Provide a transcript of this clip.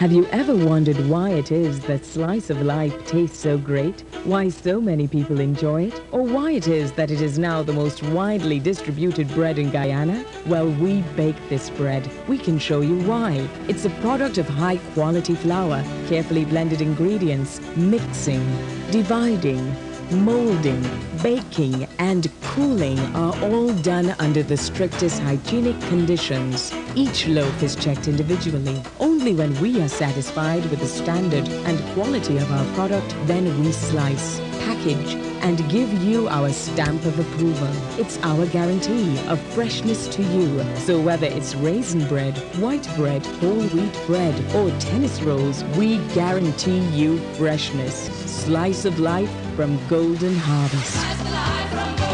Have you ever wondered why it is that Slice of Life tastes so great? Why so many people enjoy it? Or why it is that it is now the most widely distributed bread in Guyana? Well, we bake this bread. We can show you why. It's a product of high-quality flour, carefully blended ingredients, mixing, dividing, molding, baking, and cooling are all done under the strictest hygienic conditions. Each loaf is checked individually. Only when we are satisfied with the standard and quality of our product, then we slice, package, and give you our stamp of approval. It's our guarantee of freshness to you. So whether it's raisin bread, white bread, whole wheat bread, or tennis rolls, we guarantee you freshness. Slice of life from Golden Harvest.